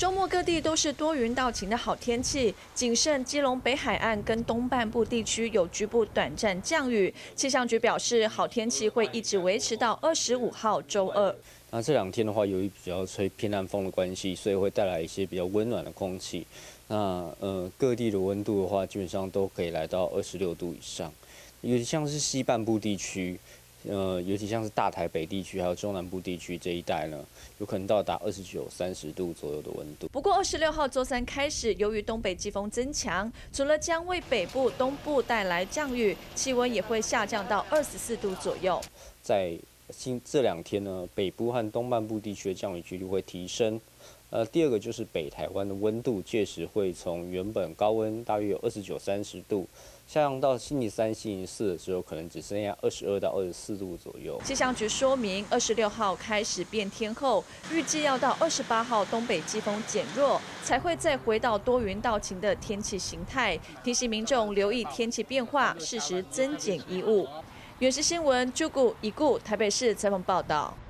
周末各地都是多云到晴的好天气，仅剩基隆北海岸跟东半部地区有局部短暂降雨。气象局表示，好天气会一直维持到25号周二。 那这2天的话，由于比较吹偏南风的关系，所以会带来一些比较温暖的空气。那各地的温度的话，基本上都可以来到26度以上，尤其像是西半部地区。尤其像是大台北地区还有中南部地区这一带呢，有可能到达29、30度左右的温度。 不过26号周三开始，由于东北季风增强，除了将为北部、东部带来降雨，气温也会下降到24度左右。 在这2天呢，北部和东半部地区的降雨几率会提升。第二个就是北台湾的温度，届时会从原本高温大约有29、30度，下降到星期3、星期4的时候，可能只剩下22到24度左右。 气象局说明，26号开始变天后，预计要到28号东北季风减弱，才会再回到多云到晴的天气形态。提醒民众留意天气变化，适时增减衣物。原视新闻，朱谷台北市采访报道。